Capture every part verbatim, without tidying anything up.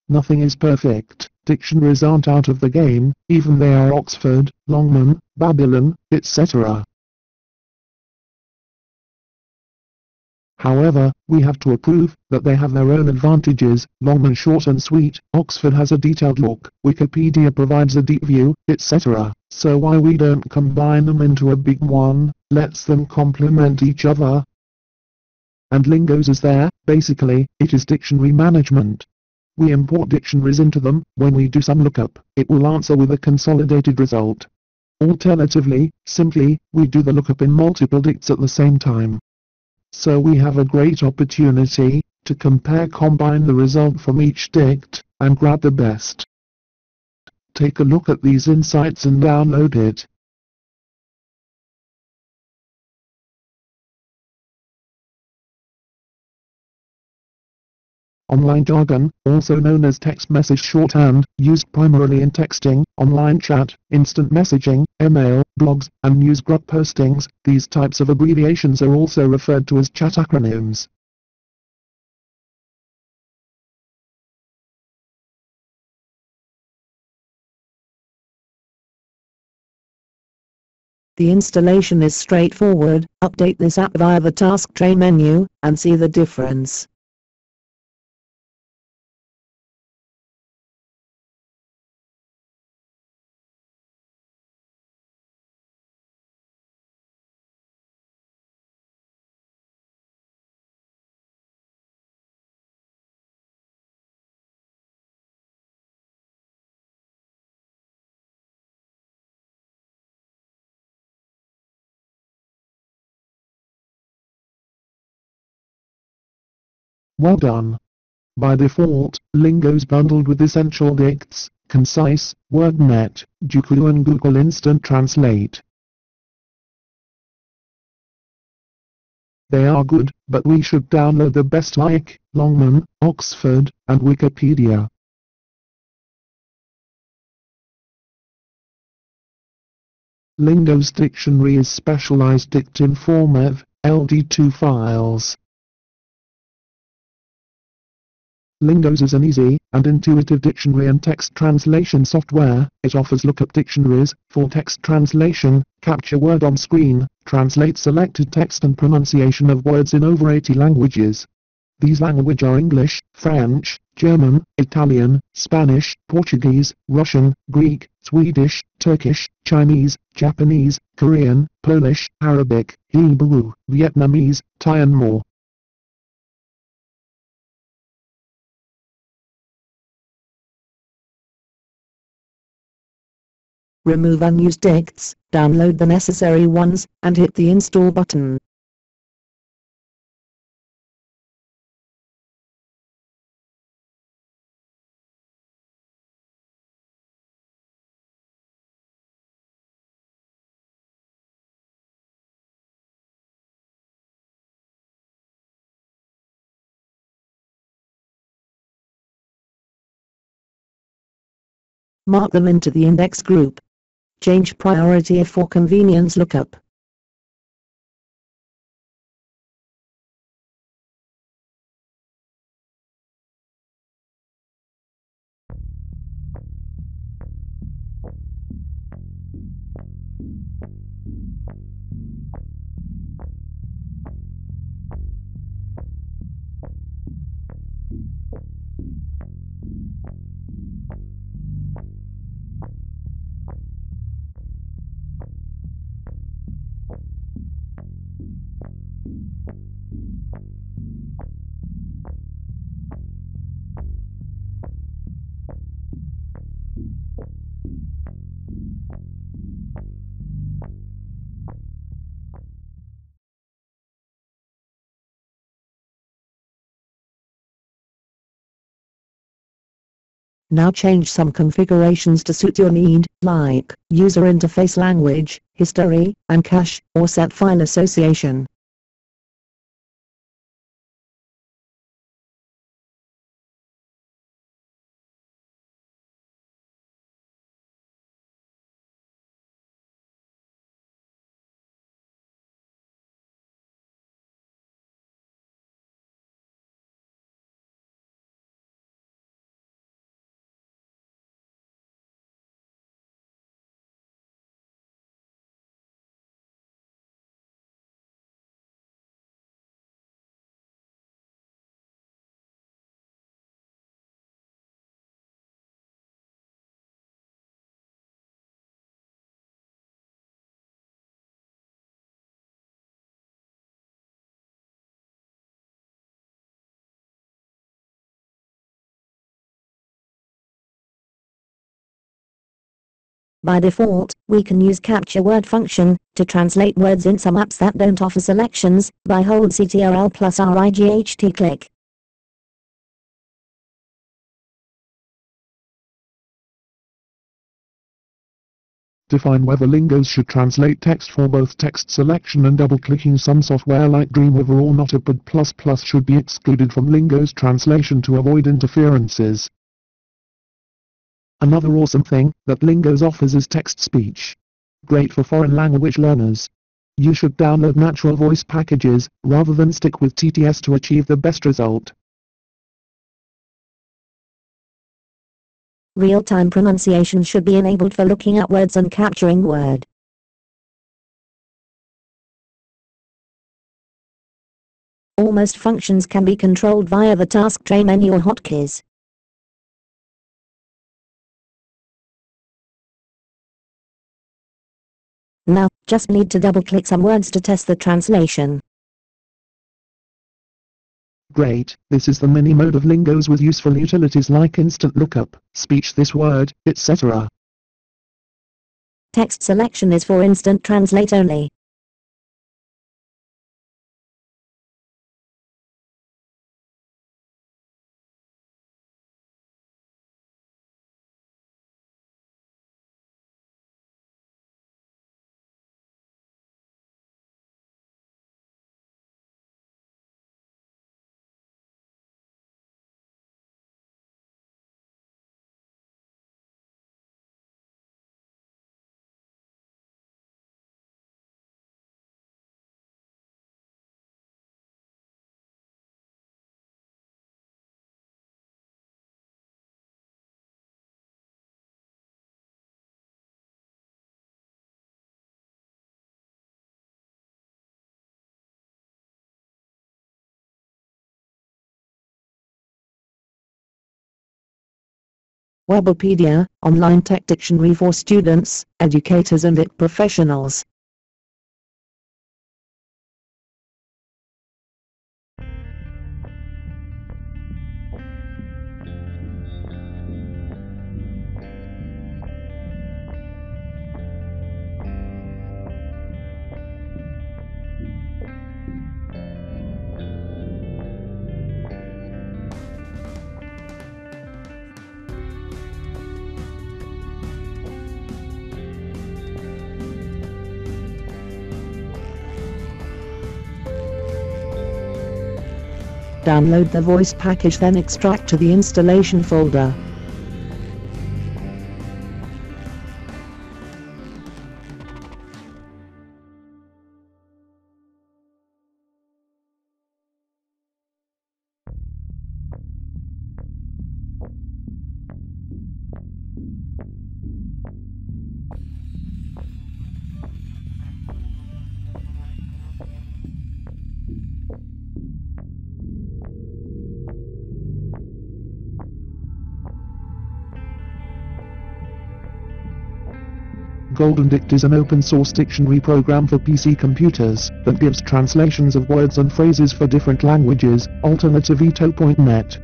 Nothing is perfect. Dictionaries aren't out of the game, even they are Oxford, Longman, Babylon, et cetera. However, we have to approve that they have their own advantages. Longman short and sweet, Oxford has a detailed look, Wikipedia provides a deep view, et cetera. So why we don't combine them into a big one, lets them complement each other? And Lingoes is there. Basically, it is dictionary management. We import dictionaries into them. When we do some lookup, it will answer with a consolidated result. Alternatively, simply, we do the lookup in multiple dicts at the same time. So we have a great opportunity to compare combine the result from each dict, and grab the best. Take a look at these insights and download it. Online jargon, also known as text message shorthand, used primarily in texting, online chat, instant messaging, email, blogs, and newsgroup postings. These types of abbreviations are also referred to as chat acronyms. The installation is straightforward. Update this app via the task tray menu, and see the difference. Well done. By default, Lingoes bundled with essential dicts, Concise, WordNet, Jukuu and Google Instant Translate. They are good, but we should download the best like Longman, Oxford, and Wikipedia. Lingoes dictionary is specialized dict in format, L D two files. Lingoes is an easy and intuitive dictionary and text translation software. It offers lookup dictionaries, full text translation, capture word on screen, translate selected text and pronunciation of words in over eighty languages. These languages are English, French, German, Italian, Spanish, Portuguese, Russian, Greek, Swedish, Turkish, Chinese, Japanese, Korean, Polish, Arabic, Hebrew, Vietnamese, Thai and more. Remove unused dicts, download the necessary ones, and hit the install button. Mark them into the index group. Change priority for convenience lookup. Now change some configurations to suit your need, like user interface language, history, and cache, or set file association. By default, we can use capture word function to translate words in some apps that don't offer selections by hold Ctrl plus Right click. Define whether Lingoes should translate text for both text selection and double-clicking. Some software like Dreamweaver or Notepad plus plus should be excluded from Lingoes translation to avoid interferences. Another awesome thing that Lingoes offers is text-speech. Great for foreign language learners. You should download natural voice packages, rather than stick with T T S to achieve the best result. Real-time pronunciation should be enabled for looking at words and capturing word. Almost functions can be controlled via the task tray menu or hotkeys. Now, just need to double-click some words to test the translation. Great, this is the mini mode of Lingoes with useful utilities like instant lookup, speech this word, et cetera. Text selection is for instant translate only. Webopedia, online tech dictionary for students, educators and I T professionals. Download the voice package, then extract to the installation folder. GoldenDict is an open-source dictionary program for P C computers that gives translations of words and phrases for different languages. Alternative ito dot net.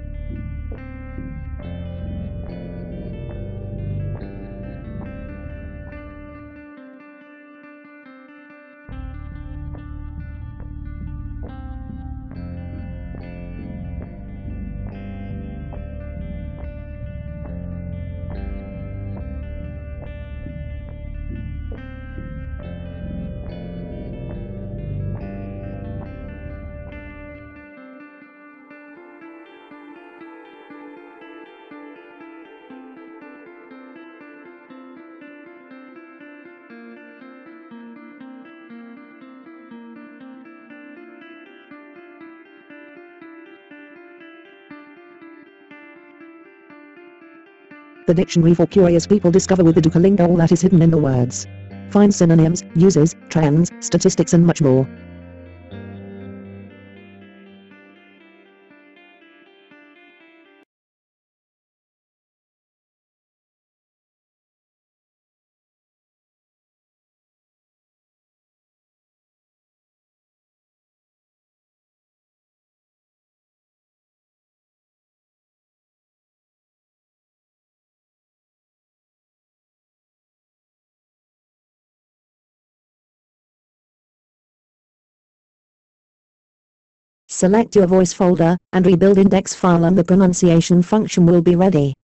The dictionary for curious people. Discover with the Duolingo all that is hidden in the words. Find synonyms, uses, trends, statistics and much more. Select your voice folder and rebuild index file and the pronunciation function will be ready.